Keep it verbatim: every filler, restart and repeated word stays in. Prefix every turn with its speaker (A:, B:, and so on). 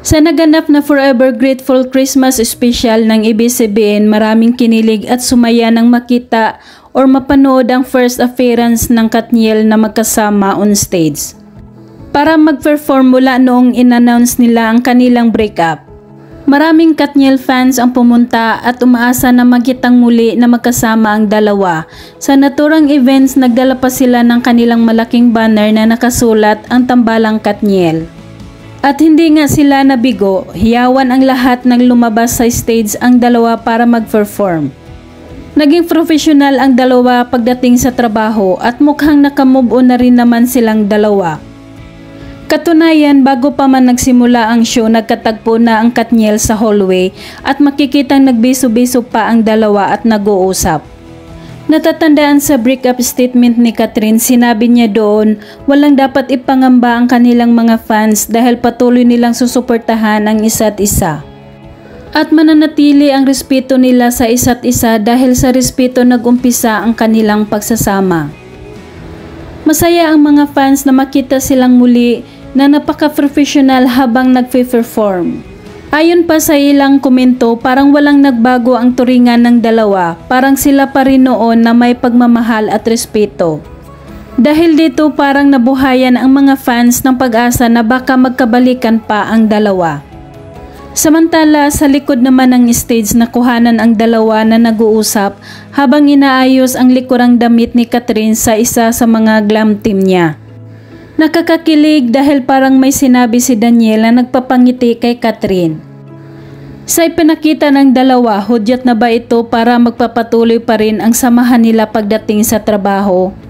A: Sa naganap na Forever Grateful Christmas Special ng A B S C B N, maraming kinilig at sumaya nang makita or mapanood ang first appearance ng Katniel na magkasama on stage. Para mag-perform mula noong in-announce nila ang kanilang breakup. Maraming Katniel fans ang pumunta at umaasa na magkitang muli na magkasama ang dalawa. Sa naturang events, nagdala pa sila ng kanilang malaking banner na nakasulat ang tambalang Katniel. At hindi nga sila nabigo, hiyawan ang lahat ng lumabas sa stage ang dalawa para mag-perform. Naging professional ang dalawa pagdating sa trabaho at mukhang nakamove on na rin naman silang dalawa. Katunayan, bago pa man nagsimula ang show, nagkatagpo na ang Katniel sa hallway at makikitang nagbiso-biso pa ang dalawa at nag-uusap. Natatandaan sa breakup statement ni Catherine, sinabi niya doon, walang dapat ipangamba ang kanilang mga fans dahil patuloy nilang susuportahan ang isa't isa. At mananatili ang respeto nila sa isa't isa dahil sa respeto nag-umpisa ang kanilang pagsasama. Masaya ang mga fans na makita silang muli na napaka-professional habang nagpe-perform. Ayon pa sa ilang komento, parang walang nagbago ang turingan ng dalawa, parang sila pa rin noon na may pagmamahal at respeto. Dahil dito parang nabuhayan ang mga fans ng pag-asa na baka magkabalikan pa ang dalawa. Samantala, sa likod naman ng stage nakuhanan ang dalawa na nag-uusap habang inaayos ang likurang damit ni Catherine sa isa sa mga glam team niya. Nakakakilig dahil parang may sinabi si Daniel na nagpapangiti kay Catherine. Sa ipinakita ng dalawa, hudyat na ba ito para magpapatuloy pa rin ang samahan nila pagdating sa trabaho?